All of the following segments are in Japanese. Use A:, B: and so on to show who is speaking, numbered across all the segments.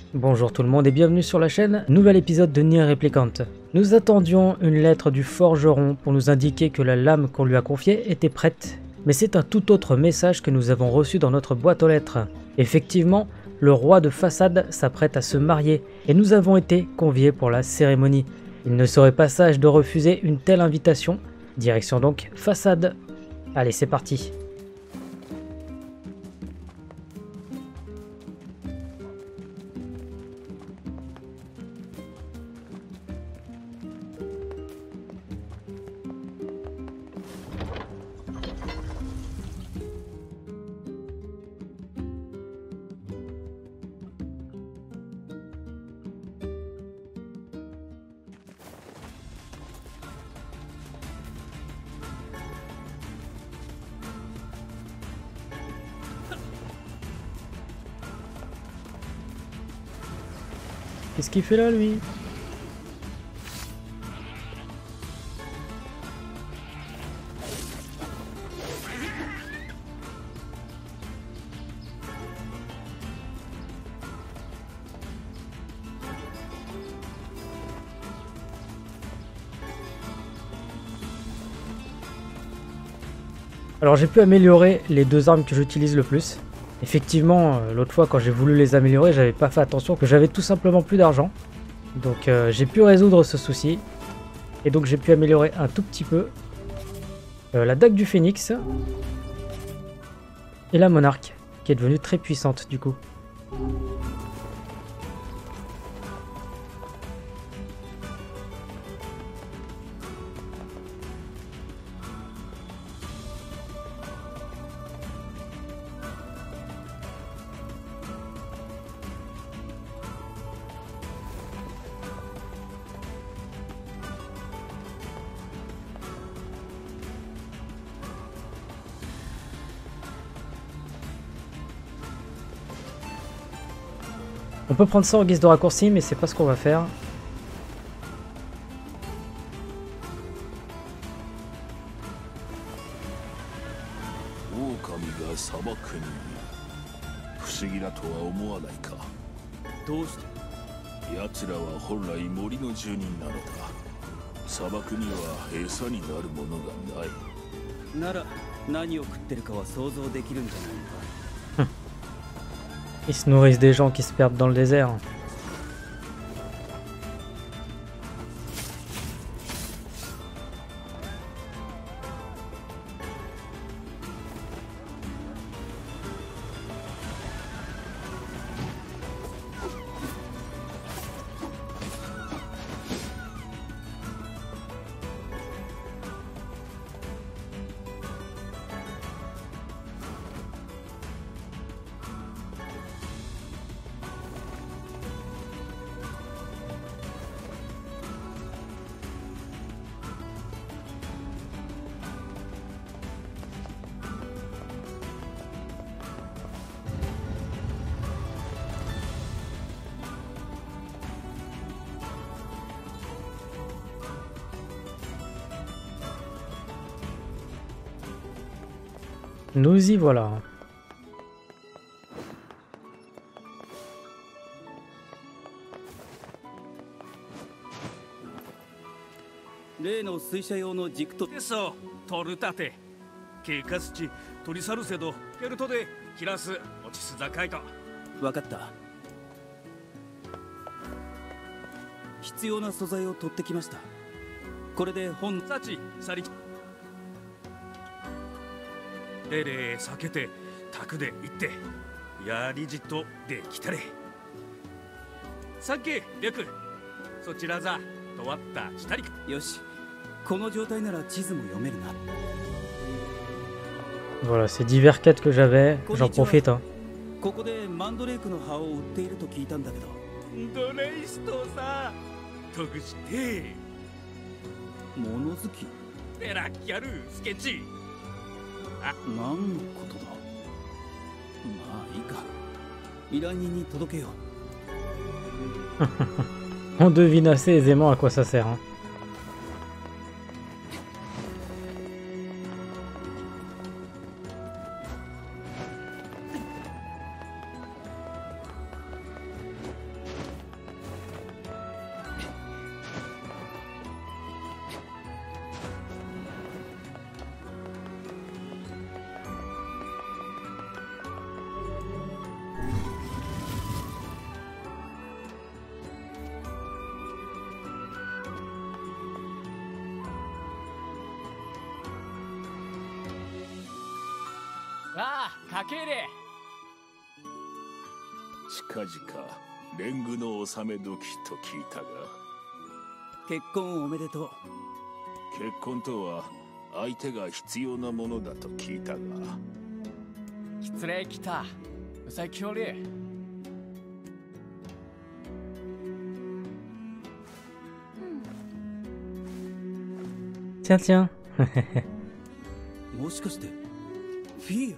A: Bonjour tout le monde et bienvenue sur la chaîne, nouvel épisode de Nier Replicant. Nous attendions une lettre du forgeron pour nous indiquer que la lame qu'on lui a confiée était prête. Mais c'est un tout autre message que nous avons reçu dans notre boîte aux lettres. Effectivement, le roi de Façade s'apprête à se marier et nous avons été conviés pour la cérémonie. Il ne serait pas sage de refuser une telle invitation. Direction donc Façade. Allez, c'est parti. Qu'est-ce qu'il fait là, lui? Alors j'ai pu améliorer les deux armes que j'utilise le plus. Effectivement, l'autre fois quand j'ai voulu les améliorer, j'avais pas fait attention que j'avais tout simplement plus d'argent. Donc j'ai pu résoudre ce souci. Et donc j'ai pu améliorer un tout petit peu la dague du phénix. Et la monarque, qui est devenue très puissante du coup. On peut prendre ça en guise de raccourci, mais c'est pas ce qu'on va faire. Ils se nourrissent des gens qui se perdent dans le désert. Nous y voilà. Voilà, c'est divers quêtes que j'avais, j'en profite. Hein. On devine assez aisément à quoi ça sert. Hein.
B: 竹入れ。
C: 近々蓮宮の納め時と聞いたが。
D: 結婚おめでとう。
C: 結婚とは相手が必要なものだと聞いたが。
B: 失礼来た。うさきおり。
A: Tiens, tiens.
D: もしかしてフィー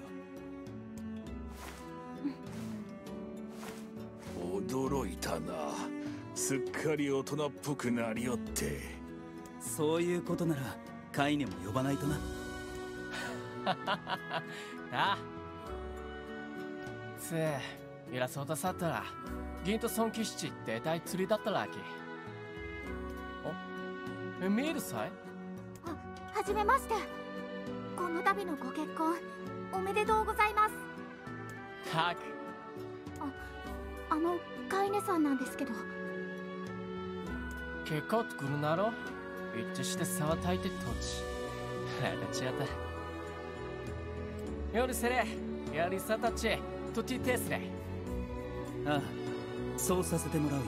C: ア。驚いたな。すっかり大人っぽくなりよって。
D: そういうことならカイネも呼ばないとな。
B: あつえイラソータサッタラ銀と尊騎士って大釣りだったらき。お見えるさい。
E: はじめまして。この度のご結婚おめでとうございます。
B: たく
E: カイネさんなんですけど。
B: 結婚ってくるなろ。一致して沢炊いて土地立ちやった夜せれやりさたちとティテスレ。
D: ああ、そうさせてもらうよ。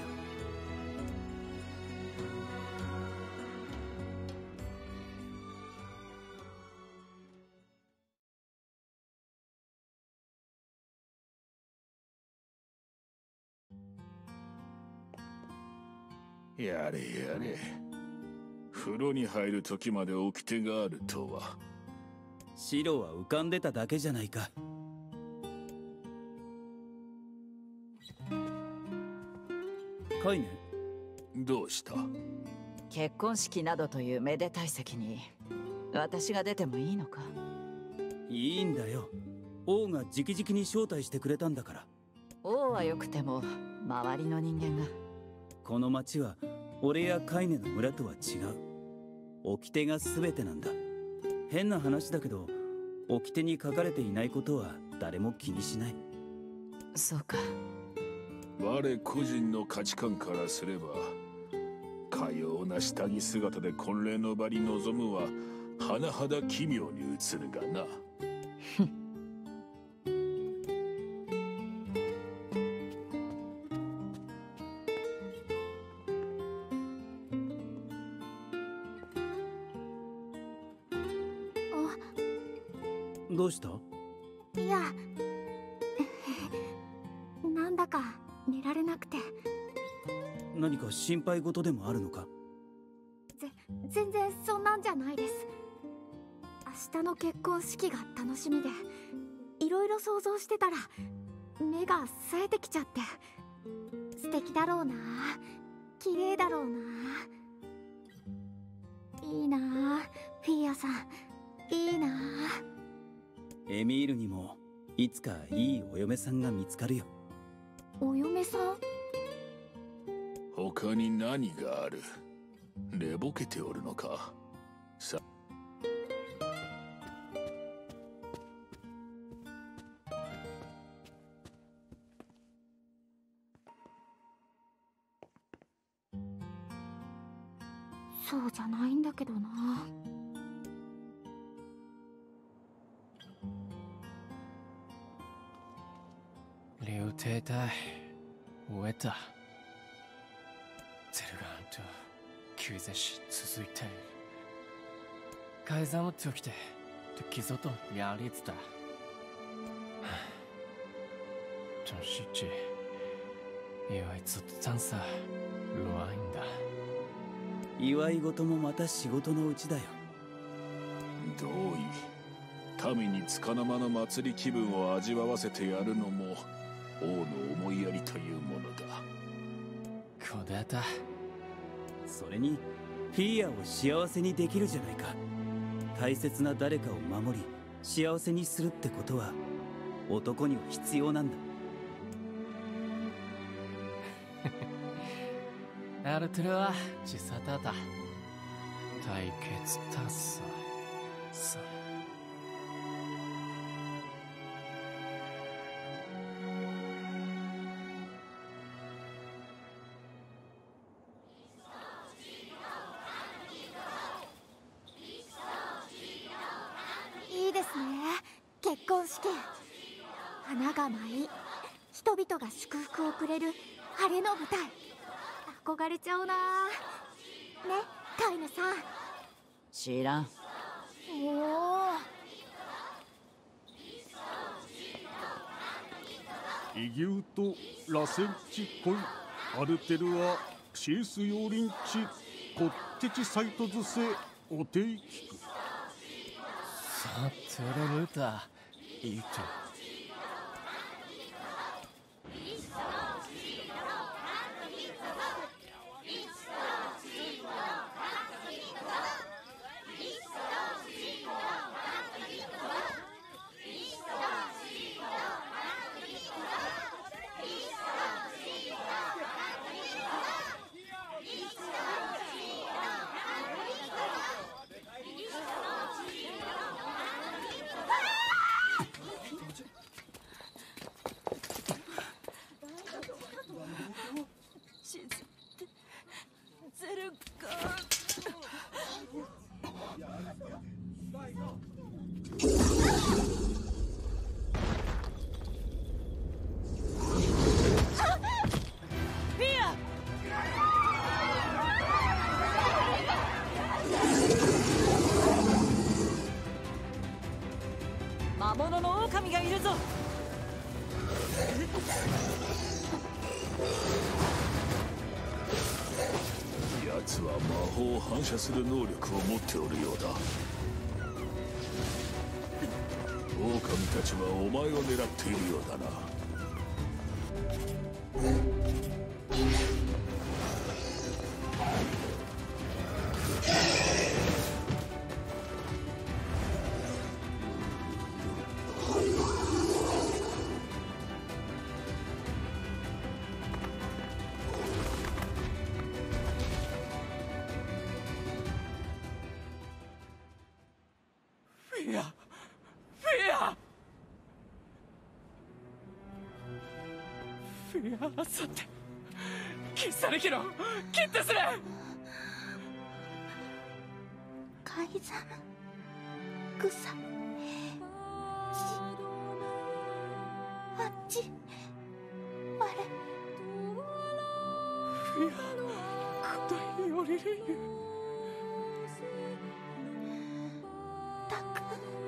C: やれやれ。風呂に入る時まで掟があるとは。
D: 白は浮かんでただけじゃないか。カイネ、
C: どうした？
F: 結婚式などというめでたい席に私が出てもいいのか？
D: いいんだよ。王が直々に招待してくれたんだから。
F: 王はよくても周りの人間が。
D: この町は俺やカイネの村とは違う。掟が全てなんだ。変な話だけど掟に書かれていないことは誰も気にしない。
F: そうか。
C: 我個人の価値観からすれば、かような下着姿で婚礼の場に臨むは甚だ奇妙に映るがな。
D: どうした？
E: いやなんだか寝られなくて。
D: 何か心配事でもあるのか？
E: 全然そんなんじゃないです。明日の結婚式が楽しみで、いろいろ想像してたら目が冴えてきちゃって。素敵だろうな、綺麗だろうな。いいなフィーアさん、いいな。
D: エミールにもいつかいいお嫁さんが見つかるよ。
E: お嫁さん？
C: 他に何がある？寝ぼけておるのか。さ
E: そうじゃないんだけどな。
B: 流停隊終えた。ゼルガンと救世し続いている。改ざんを解きて時ぞとやりつだ。真实际祝いつつたんさロアインだ。
D: 祝い事もまた仕事のうちだよ。
C: 同意。民に束の間の祭り気分を味わわせてやるのも王の思いやりというものだ。
B: こうだった。
D: それにフィーアを幸せにできるじゃないか。大切な誰かを守り幸せにするってことは男には必要なんだ。
B: アルトゥルは小さただ。対決達さ。さ
E: いいですね、結婚式。 花が舞い、人々が祝福をくれる晴れの舞台。憧れちゃうな。ね、カイネさん。
F: 知らん。
E: おお。
G: イギュートラセンチコイアルテルアシースヨーリンチコッテチサイトズセおていきく。
B: さてれるだいいと。
F: 魔物の狼がいるぞ。
C: 奴は魔法を反射する能力を持っておるようだ。狼たちはお前を狙っているようだな。
B: フィアさてキッサルキのキッテスレ
E: カイザムグサあっちあれ
B: フィアくだいよりり
E: タク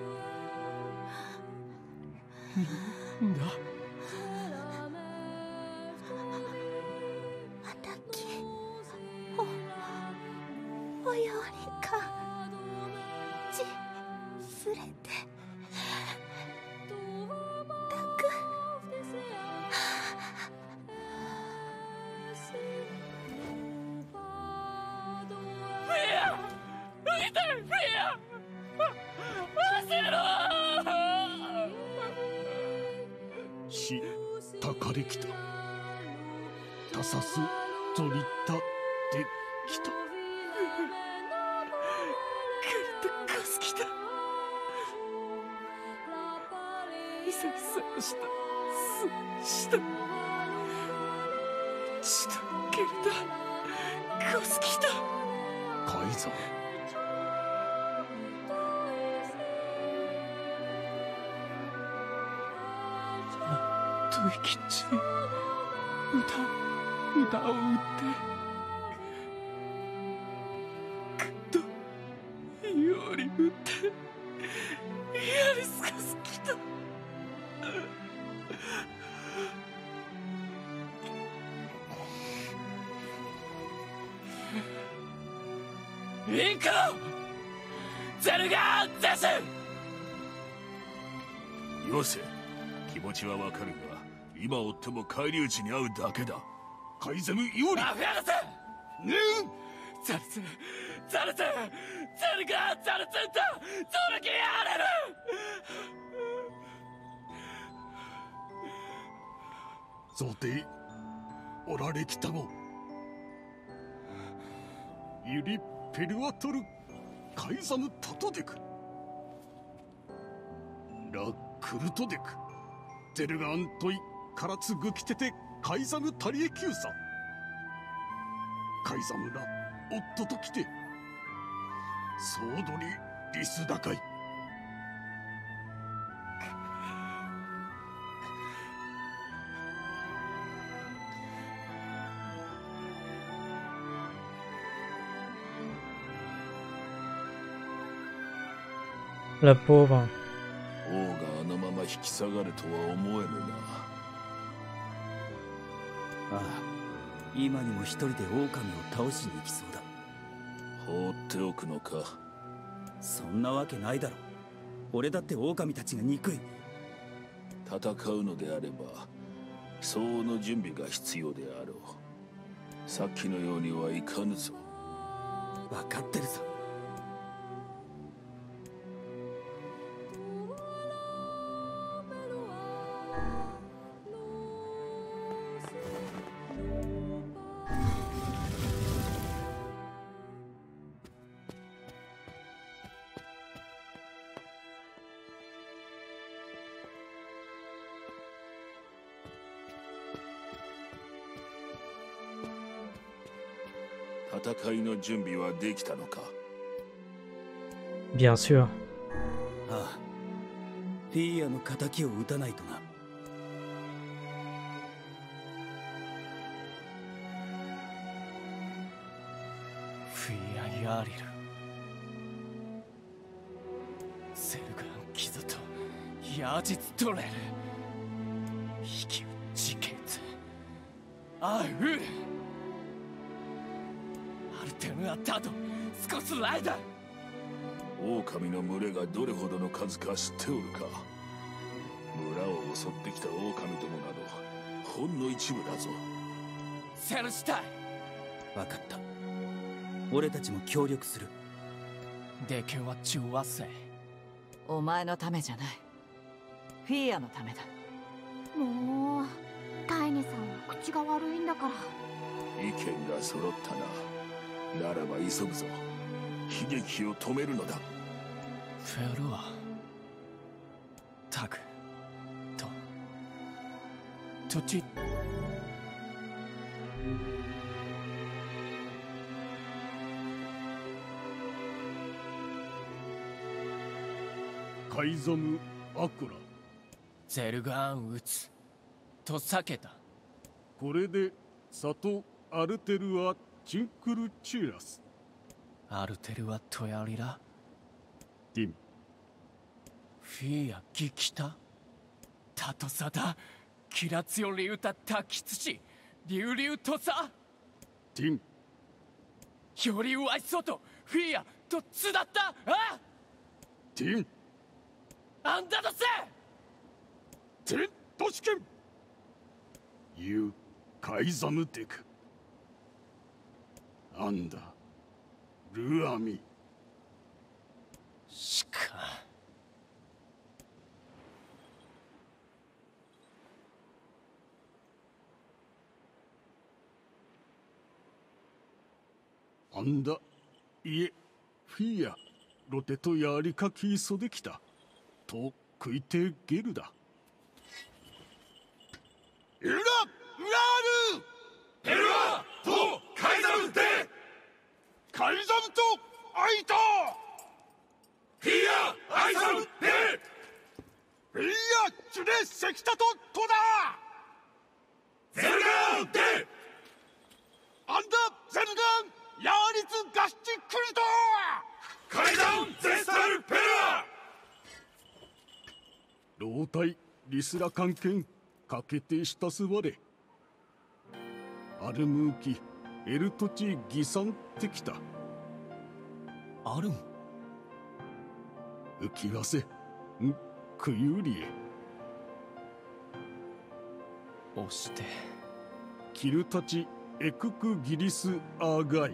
B: んだ
E: おようにかちすれてたく
B: フィア見てフィア
G: し、たかれきた。たさす、ゾリタ、できた。
B: カスキだイサイサしたしたゲルダカスキだ
G: カイザー。
B: トイキッチ歌を打ってグッとより打ってやりすかすきだ行こうゼルガーゼス
C: よせ、気持ちはわかるが今追っても返り討ちに遭うだけだ。カイゼムより
B: アフェアルセザルツゼルガーザルツンだゾルキアーレル
G: ゾテイおられきたごユリペルアトルカイザムタトデクラクルトデクゼルガントイカラツグキテテカイザムタリエキューサカイザムラ夫と来てソードリリスダカイ
A: La pauvre.
C: 王があのまま引き下がるとは思えぬな。
D: ああ、今にも一人で狼を倒しに行きそうだ。
C: 放っておくのか。
D: そんなわけないだろ。俺だって狼たちが憎い。
C: 戦うのであれば相応の準備が必要であろう。さっきのようにはいかぬぞ。
D: 分かってるさ。
C: 戦いの準備はできたのか。
A: Bien sûr.
D: ああ、フィーヤの仇を討たないとな。
B: フィアヤーリル、セルガンキザとヤージツトレル、引き自決、アウルアルテムアタドスコスライダー。
C: 狼の群れがどれほどの数か知っておるか。村を襲ってきた狼どもなどほんの一部だぞ。
B: セルシュタイ。
D: 分かった。俺たちも協力する。
B: でけは中和せ。
F: お前のためじゃない。フィーヤのためだ。
E: もうカイネさんは口が悪いんだから。
C: 意見が揃ったな。ならば急ぐぞ。悲劇を止めるのだ。
B: フェルアタグとトチ。
G: カイザム・アクラ。
B: ゼルガーン撃つと避けた。
G: これでサト・アルテルア・チンクルチュラス。
B: アルテルはトヤリラ。
G: ティン。
B: フィーヤギキタタトサダキラツヨリウタタキツシリュウリュウトサ。
G: ティン。
B: よりうわいそうとフィーヤとつだった。あ
G: ティン。
B: あんだだせ。
G: ティントシケン。ユ・カイザムテク。アンダルアミ。
B: しか
G: あんだいえフィーヤロテとやりかきそできたと食いてゲルだ。エラウラールエルアとカイザムテカイザムとアイタフィーヤアイザムテフィーヤチュレセキタとトダゼルガンテアンダゼルガンヤーリツガシチクリトカイザンゼスタルペラ。老体リスラ関係かけてしたすわれ。アルムーキエルトチギサンってきた。
B: あるん
G: 浮きわせんクユリエ
B: 押して
G: キルタチエククギリスアーガイ。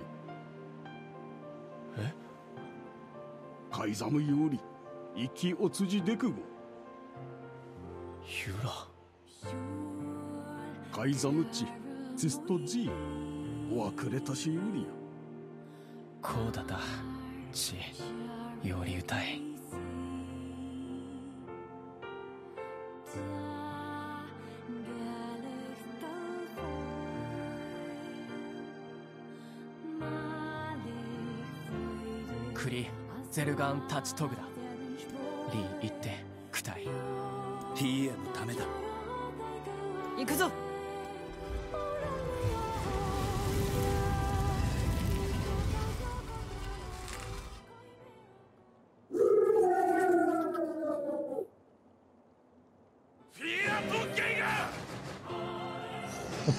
B: え
G: カイザムより生きおつじでくご。
B: ユラ
G: カイザムチツストジーわくれたしよりよ。
B: こうだだちより歌い。クリゼルガンタチトグだ。リー行ってクタイ。
D: フィーヤのためだ。
F: 行くぞ。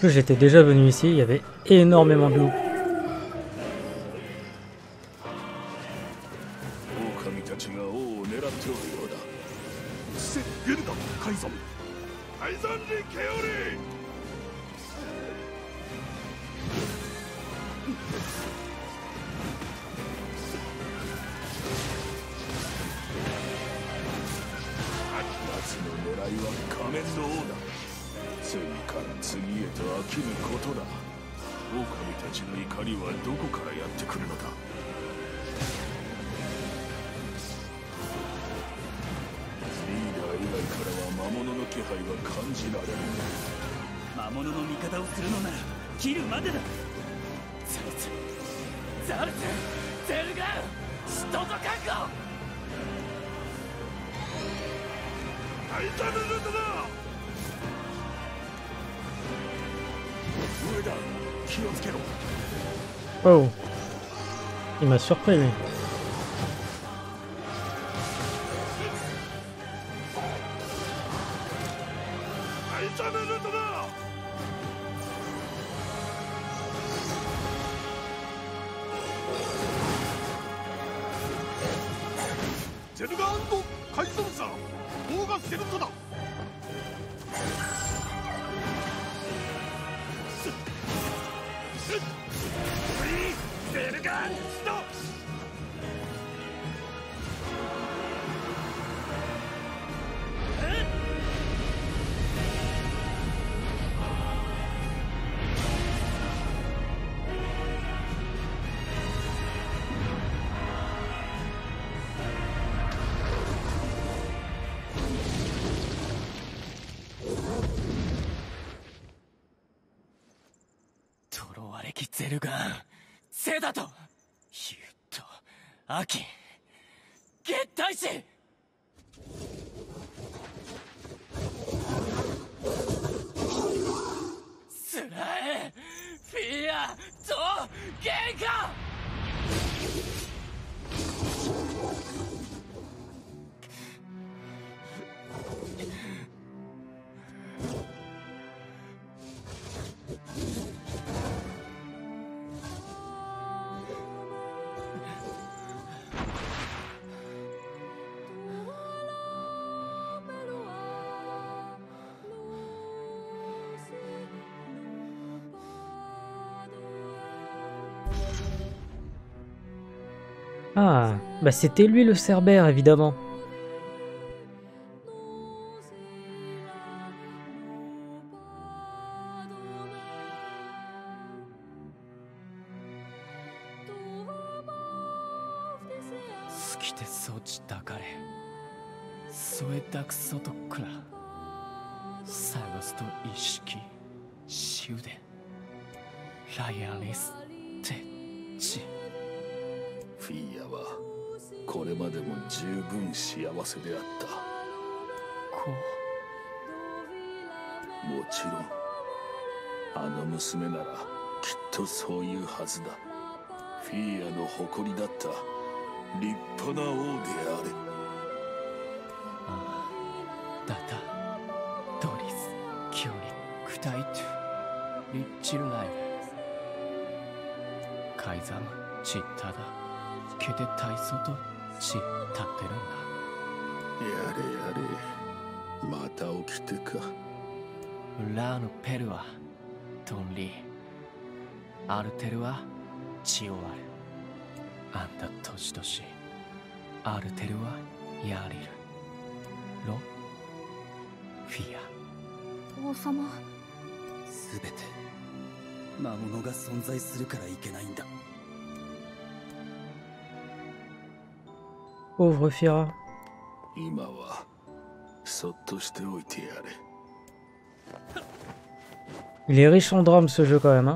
A: plus, j'étais déjà venu ici, il y avait énormément de loups.
C: 狼たちが王を狙っておるようだ。
G: せゲルダカイザムカイザンリケオリ
C: 夏の狙いは仮面の王だ。次から次へと飽きぬことだ。狼たちの怒りはどこからやってくるのだ。リーダー以外からは魔物の気配は感じられる。
D: 魔物の味方をするのなら切るまでだ。
B: ザルツゼルガンストトカンゴ
G: カイザルルトだ。
C: 上だ、気をつけろ。
A: Oh, il m'a surpris lui.
G: カイザルルトだ。ゼルガーカイザルさんオーガセルトだ。ゼルガースト。
B: トロワレキゼルガンセダとユッとアキ月体師スラエフィアとゲンカ
A: Ah, bah c'était lui le Cerbère, évidemment.
B: Skite sochi dakare Soe daku soto kura Sagos to ishiki Shiude Ryalis techi
C: フィーヤはこれまでも十分幸せであった。もちろんあの娘ならきっとそういうはずだ。フィーヤの誇りだった立派な王であれ。
B: ダタドリスキョリクタイトリッチルライブカイザムチッタだ毛で体操と血立ってるん
C: やれやれ、また起きてか。
B: だラーのペルはトンリーアルテルは血を割るあんた年々アルテルはやりるロフィア
E: 王様。
D: すべて魔物が存在するからいけないんだ。
A: Pauvre Fira.
C: 今はそっとしておいてやれ。
A: Il est riche en drame ce jeu quand même, hein.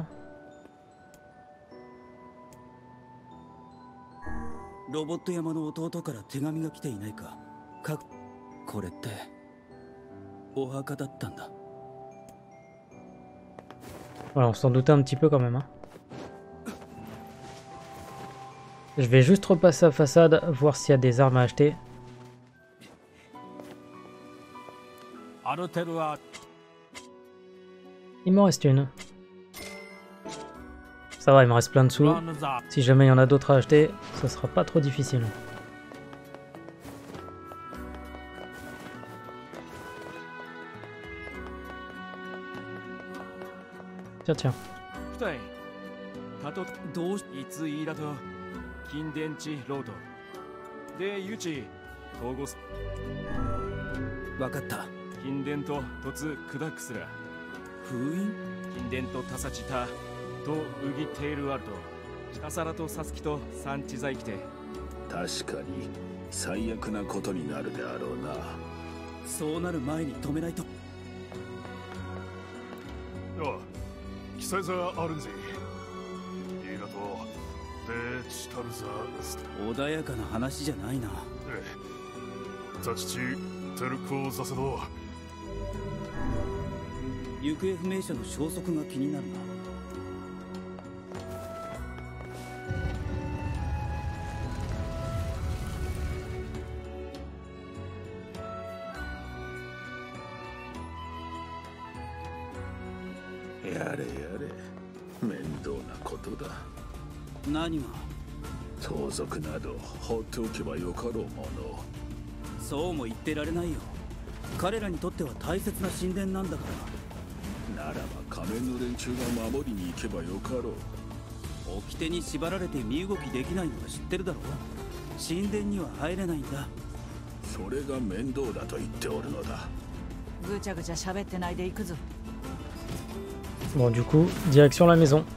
D: ロボット山の弟から手紙が来ていないか。これってお墓だったんだ。
A: Voilà, on s'en doutait un petit peu quand même, hein. Je vais juste repasser la façade, voir s'il y a des armes à acheter.
G: アルテルは
A: Il m'en reste une. Ça va, il me reste plein de sous. Si jamais il y en a d'autres à acheter, ça sera pas trop difficile. Tiens, tiens.
D: どうし
B: いついだと金電池ロードでゆち統合す
D: わかった。
B: 金電と突クダックスラ
D: 封印
B: 金電とタサチタとウギテールワルドカサラとサスキとサンチザイキテ
C: 確かに最悪なことになるであろうな。
D: そうなる前に止めないと。
G: あ、記載ザあるんぜ。いいだとでチタルザス
D: 穏やかな話じゃないな。
G: ええ。ザチチテルコザセド。
D: 行方不明者の消息が気になるな。
C: やれやれ、面倒なことだ。
D: 何が？
C: 盗賊など放っておけばよかろうもの。
D: そうも言ってられないよ。彼らにとっては大切な神殿なんだから。
C: ならば仮面の連中が守りに行けばよかろう。
D: 掟に縛られて身動きできないのは知ってるだろう。神殿には入れないんだ。
C: それが面倒だと言っておるのだ。
F: ぐちゃぐちゃ喋ってないで行くぞ。
A: Bon, du coup, direction la maison.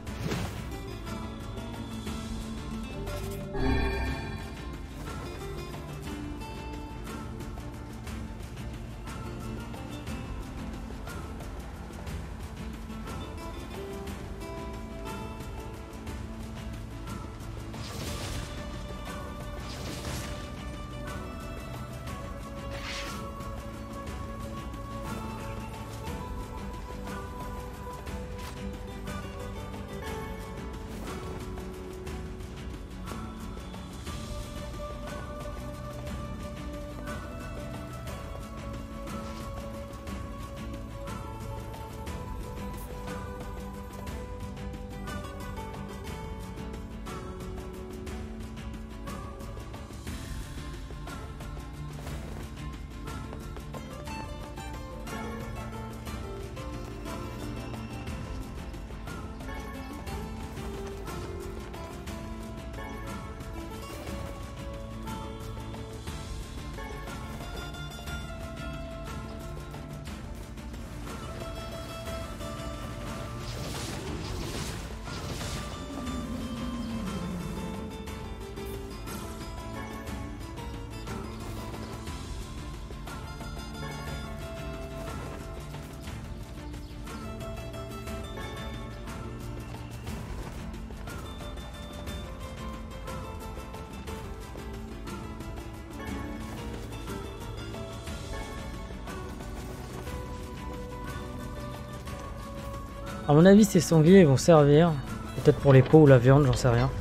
A: À mon avis, ces sangliers vont servir. Peut-être pour les peaux ou la viande, j'en sais rien.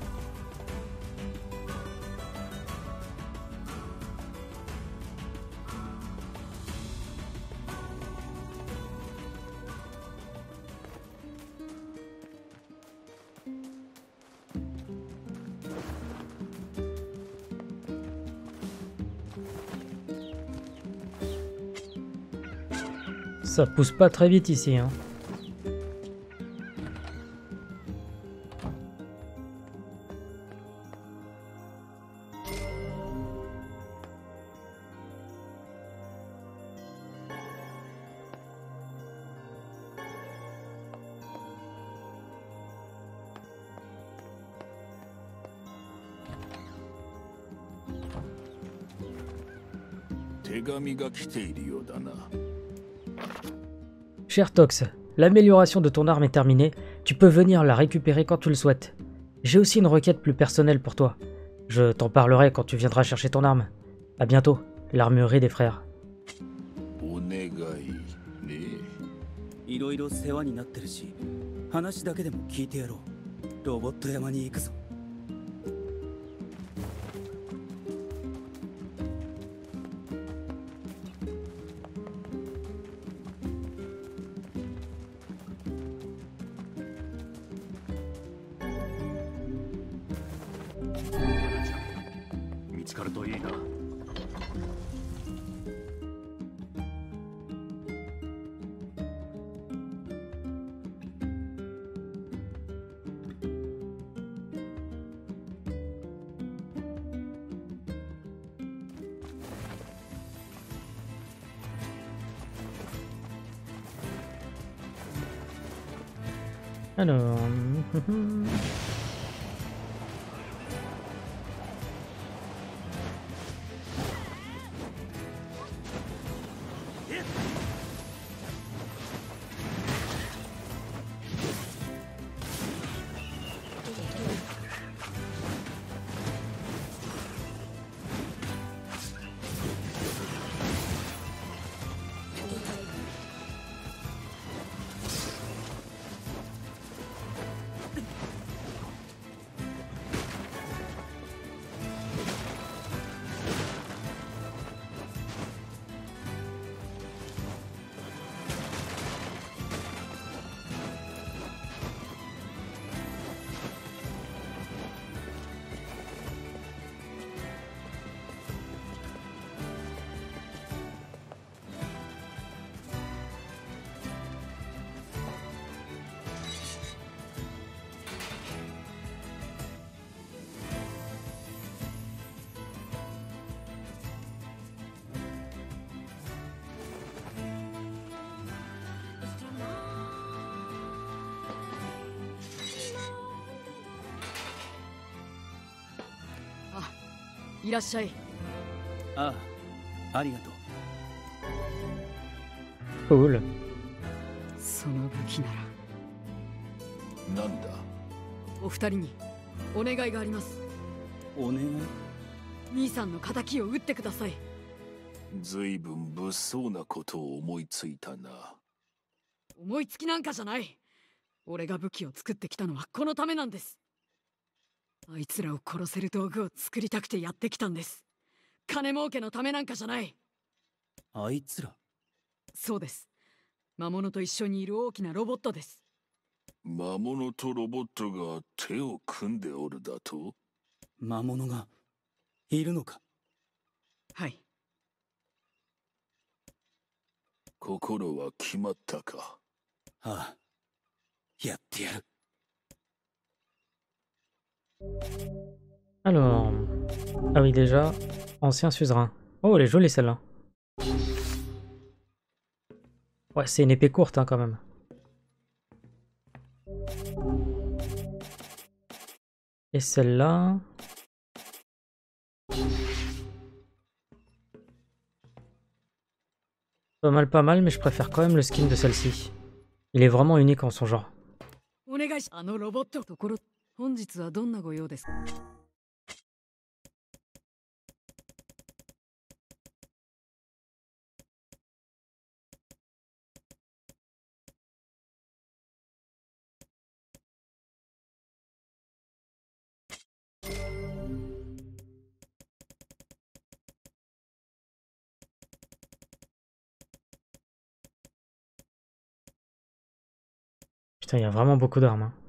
A: Ça pousse pas très vite ici, hein. Cher Tox, l'amélioration de ton arme est terminée, tu peux venir la récupérer quand tu le souhaites. J'ai aussi une requête plus personnelle pour toi. Je t'en parlerai quand tu viendras chercher ton arme. A bientôt, l'armurerie des frères.
D: いろいろ世話になってるし、話だけでも聞いてやろう。ロボット山に行くぞ。
C: かるといいな。
A: Alors...
H: Ah, いらっしゃい。
D: ああ、ありがとう。
A: Cool.
H: その武器なら
C: なんだ。
H: お二人にお願いがあります。
D: お願い？
H: 兄さんの仇を撃ってください。
C: ずいぶん物騒なことを思いついたな。
H: 思いつきなんかじゃない。俺が武器を作ってきたのはこのためなんです。あいつらを殺せる道具を作りたくてやってきたんです。金儲けのためなんかじゃない。
D: あいつら？
H: そうです。魔物と一緒にいる大きなロボットです。
C: 魔物とロボットが手を組んでおるだと？
D: 魔物がいるのか？
H: はい。
C: 心は決まったか？
D: ああ、やってやる。
A: Alors... Ah oui, déjà, ancien suzerain. Oh, elle est jolie celle-là. Ouais, c'est une épée courte hein, quand même. Et celle-là... Pas mal, mais je préfère quand même le skin de celle-ci. Il est vraiment unique en son genre.
H: お願いし、あのロボット。ところ、本日はどんなご用ですか
A: Putain, il y a vraiment beaucoup d'armes. Hein.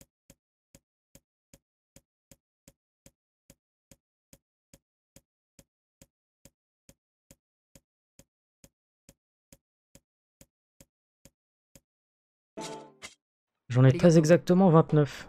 A: J'en ai très exactement 29.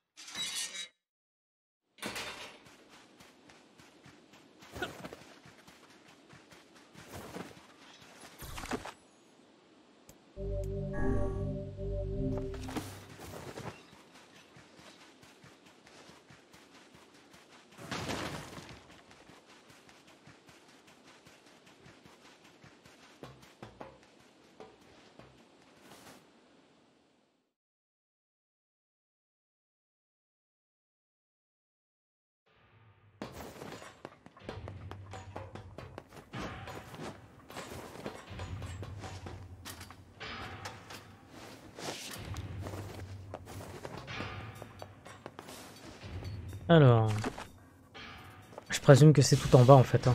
A: Alors... Je présume que c'est tout en bas en fait. Hein.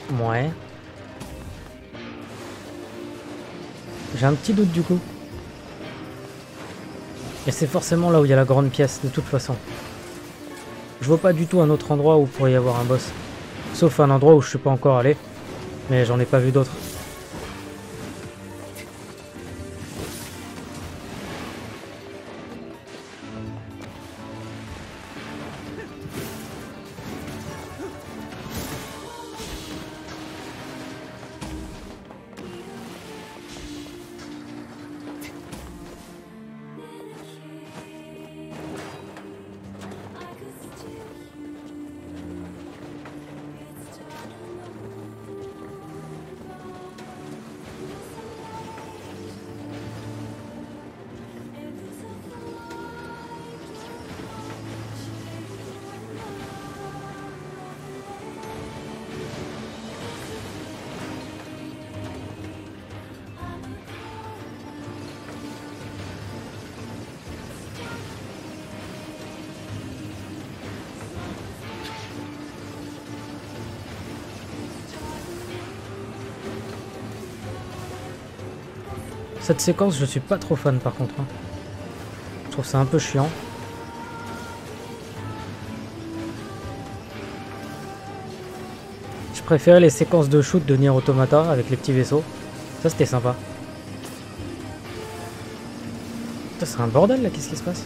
A: Ouais. J'ai un petit doute du coup. Et c'est forcément là où il y a la grande pièce, de toute façon. Je vois pas du tout un autre endroit où pourrait y avoir un boss. Sauf un endroit où je suis pas encore allé. Mais j'en ai pas vu d'autres. Cette séquence, je suis pas trop fan par contre. Je trouve ça un peu chiant. Je préférais les séquences de shoot de Nier Automata avec les petits vaisseaux. Ça c'était sympa. Putain, c'est un bordel là, qu'est-ce qui se passe?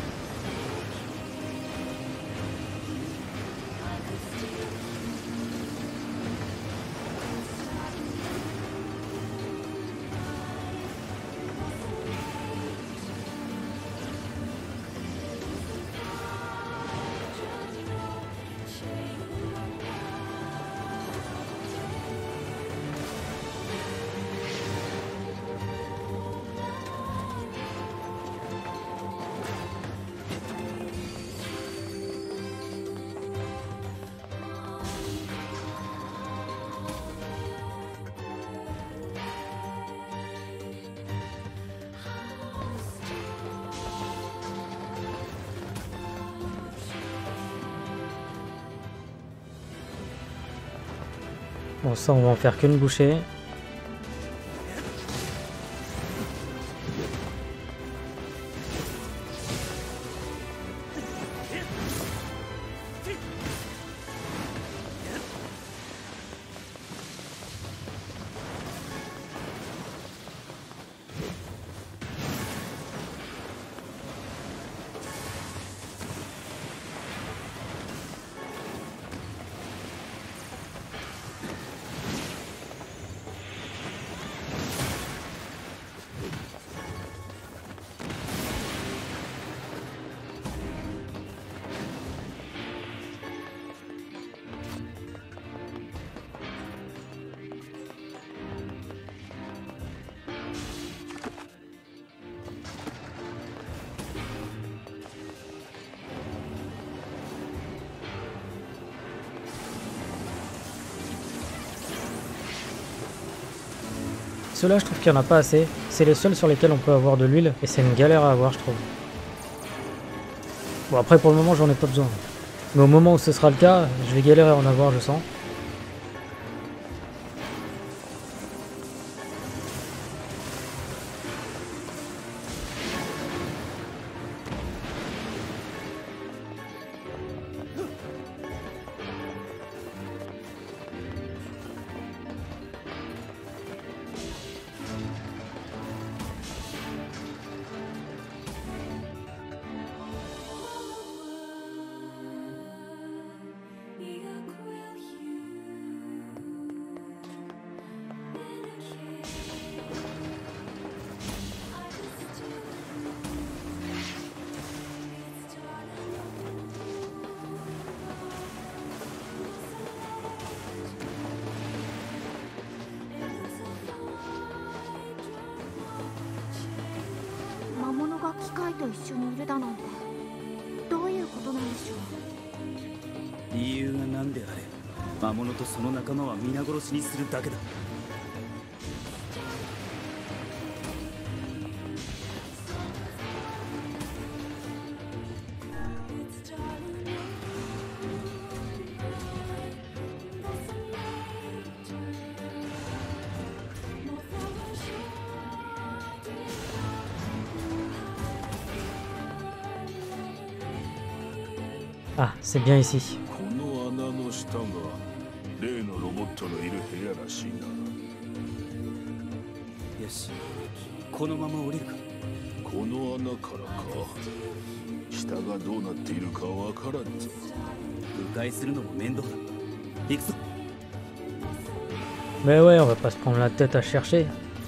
A: Bon, ça on va en faire qu'une bouchée. Ceux-là, je trouve qu'il n'y en a pas assez. C'est les seuls sur lesquels on peut avoir de l'huile. Et c'est une galère à avoir, je trouve. Bon, après, pour le moment, j'en ai pas besoin. Mais au moment où ce sera le cas, je vais galérer à en avoir, je sens. Ah, c'est bien ici.
C: この穴の下が例のロボットのいる部屋らしいな。
D: よし、このまま降りるか。
C: この穴からか。下がどうなっているかわからんぞ。
D: 迂回するのも面倒だ。行くぞ。
A: Mais ouais, on va pas se prendre la tête à chercher.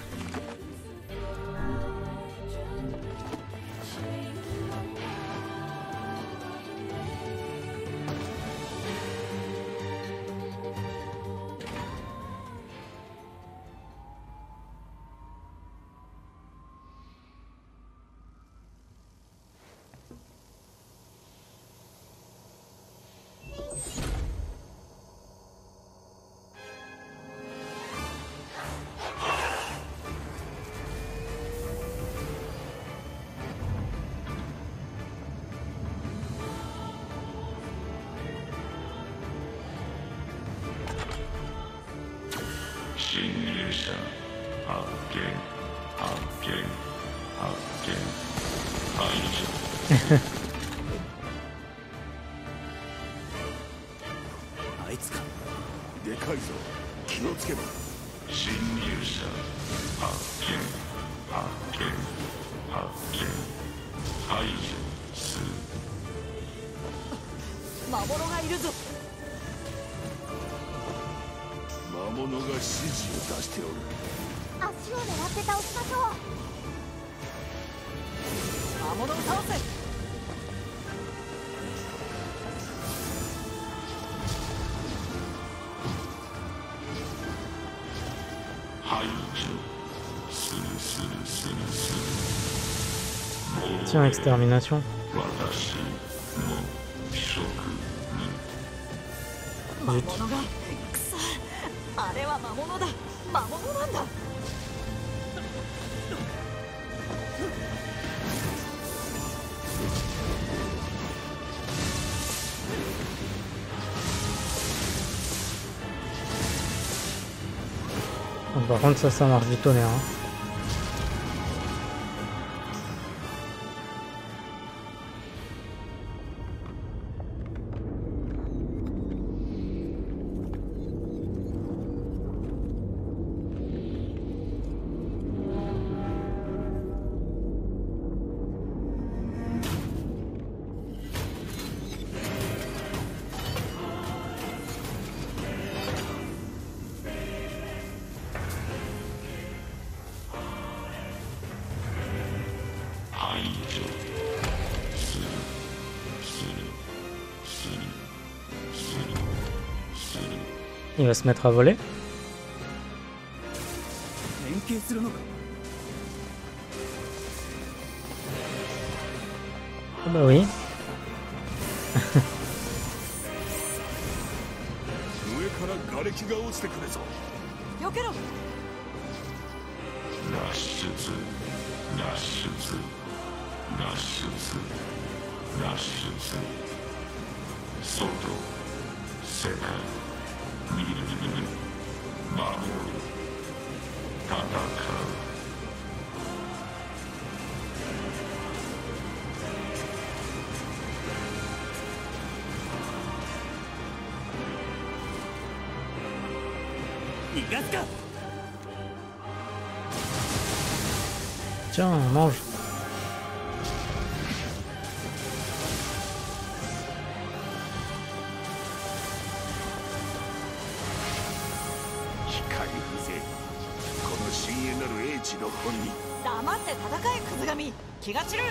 D: あいつか。
C: でかいぞ。気をつけろ。侵入者発見発見発見排除する。
F: 魔物がいるぞ。
C: 魔物が指示を出しておる。
E: 足を狙って倒しましょう。
F: 魔物を倒せ。
A: Tiens, extermination.
F: 魔物がくそ、あれは魔物だ。魔物なんだ。
A: Par contre, ça marche du tonnerre. Hein. Il va se mettre à voler.
D: 連携するのか。
A: Ah bah oui.
C: 上から瓦礫が落ちてくるぞ。
F: 避けろ。
C: 脱出脱出脱出脱出。外世界見る守る戦う。
D: 逃がすか。
A: Tiens, mange.
C: 光風情。この深淵なる英知の本に。
F: 黙って戦え、クズ神。気が散る。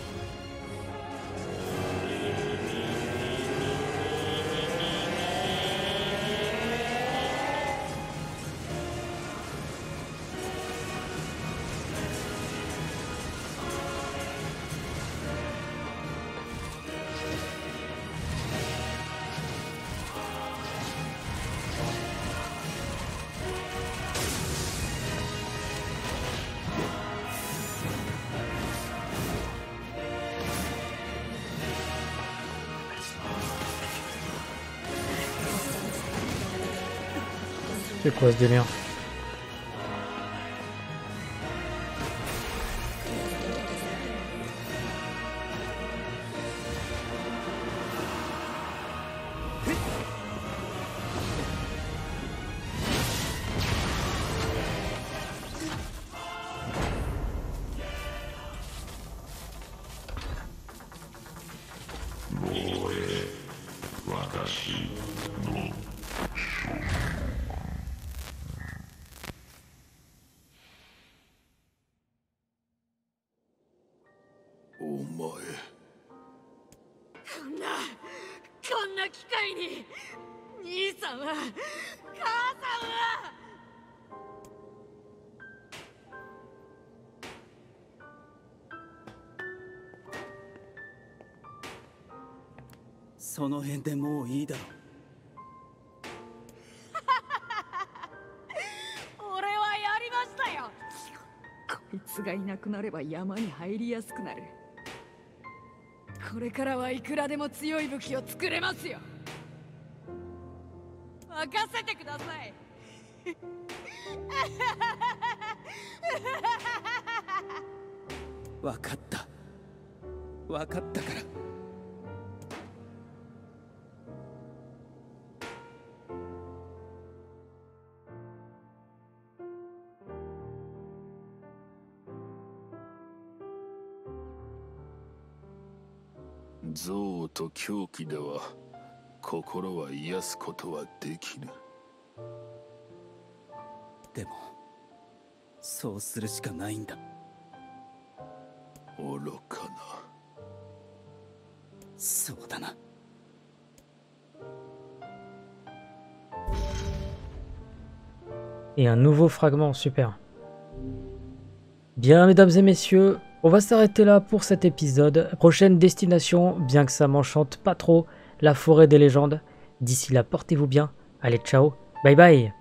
A: C'est quoi ce délire?
H: 兄さんは母さんは
D: その辺でもういいだろ
H: 俺はやりましたよ。こいつがいなくなれば山に入りやすくなる。これからはいくらでも強い武器を作れますよ。任せてください。
D: 分かった分かったから。
C: 憎悪と狂気では心は癒すことはできぬ。
D: でもそうするしかないんだ。
C: 愚かな。
D: そうだな。
A: Et un nouveau fragment, super. Bien, mesdames et messieurs, on va s'arrêter là pour cet épisode. Prochaine destination, bien que ça m'enchante pas trop, la forêt des légendes. D'ici là, portez-vous bien. Allez, ciao, bye bye.